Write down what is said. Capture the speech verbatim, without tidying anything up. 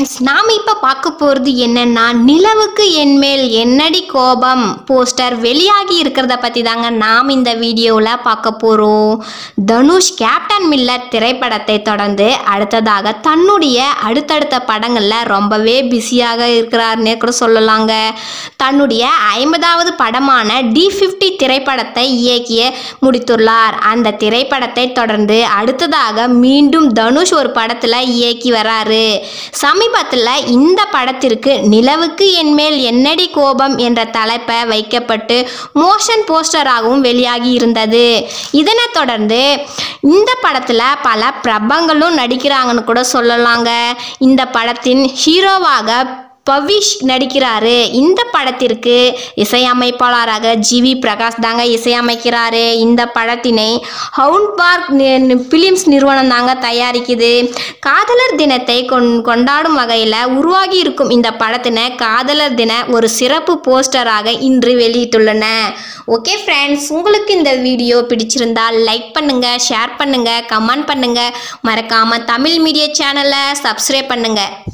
Friends, நாம் இப்போ பார்க்க போகிறது என்னென்னா நிலவுக்கு என்மேல் என்னடி கோபம் போஸ்டர் வெளியாகி இருக்கிறத பற்றி தாங்க நாம் இந்த வீடியோவில் பார்க்க போகிறோம். தனுஷ் கேப்டன் மில்லர் திரைப்படத்தை தொடர்ந்து அடுத்ததாக தன்னுடைய அடுத்தடுத்த படங்களில் ரொம்பவே பிஸியாக இருக்கிறார்னே கூட சொல்லலாங்க. தன்னுடைய ஐம்பதாவது படமான டி ஃபிஃப்டி திரைப்படத்தை இயக்கிய முடித்துள்ளார். அந்த திரைப்படத்தை தொடர்ந்து அடுத்ததாக மீண்டும் தனுஷ் ஒரு படத்தில் இயக்கி வராரு. சமீபத்தில் இந்த படத்திற்கு நிலவுக்கு என்மேல் என்னடி கோபம் என்ற தலைப்பை வைக்கப்பட்டு மோஷன் போஸ்டராகவும் வெளியாகி இருந்தது. இதனைத் தொடர்ந்து இந்த படத்தில் பல பிரபலங்களும் நடிக்கிறாங்கன்னு கூட சொல்லலாங்க. இந்த படத்தின் ஹீரோவாக பவிஷ் நடிக்கிறாரு. இந்த படத்திற்கு இசையமைப்பாளராக ஜி வி பிரகாஷ் தாங்க இசையமைக்கிறாரு. இந்த படத்தினை ஹவுண்ட் பார்க் பிலிம்ஸ் நிறுவனம் தாங்க தயாரிக்குது. காதலர் தினத்தை கொண் கொண்டாடும் வகையில் உருவாகி இருக்கும் இந்த படத்தினை காதலர் தின ஒரு சிறப்பு போஸ்டராக இன்று வெளியிட்டுள்ளன. ஓகே ஃப்ரெண்ட்ஸ், உங்களுக்கு இந்த வீடியோ பிடிச்சிருந்தால் லைக் பண்ணுங்கள், ஷேர் பண்ணுங்கள், கமெண்ட் பண்ணுங்கள். மறக்காமல் தமிழ் மீடியா சேனலை சப்ஸ்கிரைப் பண்ணுங்கள்.